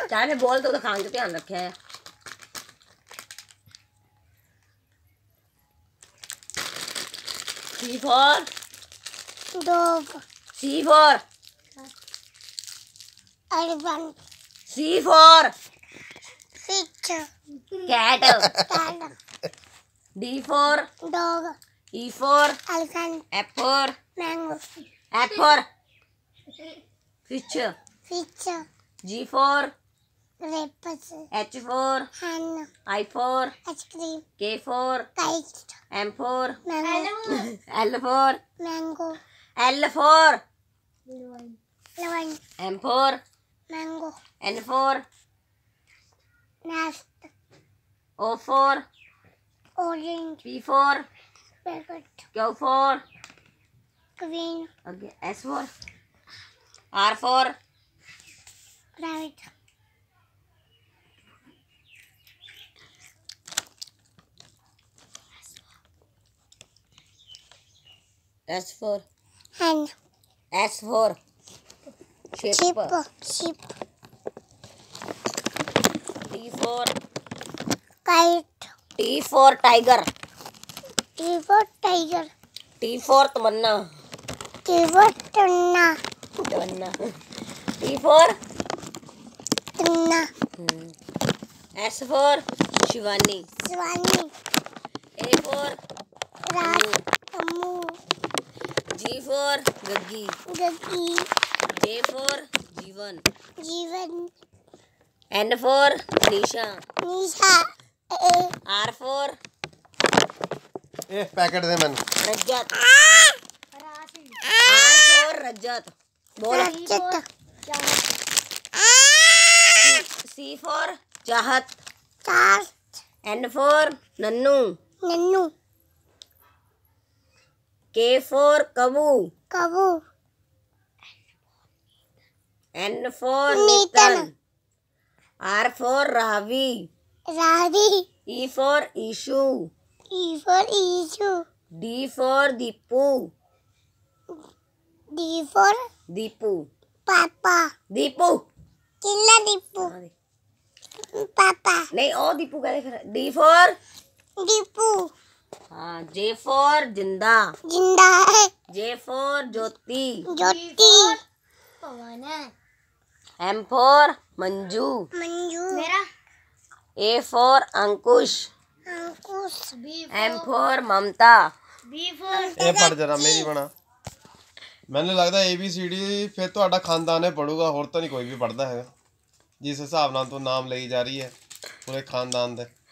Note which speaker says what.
Speaker 1: चाहे मैं बोल तो खान का ध्यान रखे है। C for
Speaker 2: dog.
Speaker 1: C for
Speaker 2: Elephant.
Speaker 1: C for
Speaker 2: Fish.
Speaker 1: cat.
Speaker 2: Cat.
Speaker 1: D for
Speaker 2: Dog.
Speaker 1: E for
Speaker 2: Elephant.
Speaker 1: F for
Speaker 2: Mango.
Speaker 1: F for fish.
Speaker 2: Fish.
Speaker 1: G for
Speaker 2: Grapes.
Speaker 1: H for
Speaker 2: Hen.
Speaker 1: I for
Speaker 2: Ice cream.
Speaker 1: K for
Speaker 2: Kite.
Speaker 1: M for
Speaker 2: Mango.
Speaker 1: L for
Speaker 2: Mango.
Speaker 1: L for
Speaker 2: Lemon.
Speaker 1: M for
Speaker 2: Mango.
Speaker 1: N for
Speaker 2: Nest.
Speaker 1: O for
Speaker 2: Orange.
Speaker 1: P for
Speaker 2: Parrot.
Speaker 1: Q for
Speaker 2: Green.
Speaker 1: okay, S for R for
Speaker 2: Rabbit.
Speaker 1: S for
Speaker 2: Hen.
Speaker 1: S for
Speaker 2: Sheep.
Speaker 1: sheep.
Speaker 2: Sheep.
Speaker 1: T for
Speaker 2: Kite.
Speaker 1: T for tiger.
Speaker 2: T for tiger.
Speaker 1: T for Tamanna.
Speaker 2: T for tuna.
Speaker 1: Tamanna. T for
Speaker 2: Tuna.
Speaker 1: S for Shivani.
Speaker 2: Swani.
Speaker 1: A for
Speaker 2: Rat. Amu.
Speaker 1: G for Gaggi.
Speaker 2: Gaggi.
Speaker 1: J for Jeevan.
Speaker 2: Jeevan.
Speaker 1: N for Nisha.
Speaker 2: Nisha. A.
Speaker 1: R for
Speaker 3: packet दे मैंने
Speaker 1: Rajat. R for रजत. बोल.
Speaker 2: Rajat.
Speaker 1: C for चाहत.
Speaker 2: Chart.
Speaker 1: N for Nannu.
Speaker 2: Nanu.
Speaker 1: K for Kabu.
Speaker 2: Kabu.
Speaker 1: N for
Speaker 2: Nitan.
Speaker 1: Nitan. R for Ravi.
Speaker 2: Ravi.
Speaker 1: E for Ishu.
Speaker 2: E for issue.
Speaker 1: D for Dipu.
Speaker 2: D for
Speaker 1: Dipu.
Speaker 2: Papa.
Speaker 1: Dipu.
Speaker 2: Killa Dipu. Papa.
Speaker 1: नहीं ओ दीपू का फिर D for
Speaker 2: Dipu.
Speaker 1: हाँ. J for जिंदा.
Speaker 2: Jinda hai.
Speaker 1: J for Jyoti.
Speaker 2: Jyoti.
Speaker 1: M for Manju.
Speaker 2: Manju. Mera.
Speaker 1: A for Ankush.
Speaker 2: Ankush.
Speaker 1: M for Mamata.
Speaker 2: B for
Speaker 3: ਇਹ ਪੜ ਜਰਾ ਮੇਰੀ ਬਣਾ ਮੈਨੂੰ ਲੱਗਦਾ ABCD ਫਿਰ ਤੁਹਾਡਾ ਖਾਨਦਾਨ ਹੀ ਪੜੂਗਾ ਹੋਰ ਤਾਂ ਨਹੀਂ ਕੋਈ ਵੀ ਪੜਦਾ ਹੈਗਾ ਜਿਸ ਹਿਸਾਬ ਨਾਲ ਤੂੰ ਨਾਮ ਲਈ ਜਾ ਰਹੀ ਹੈ ਪੂਰੇ ਖਾਨਦਾਨ ਦੇ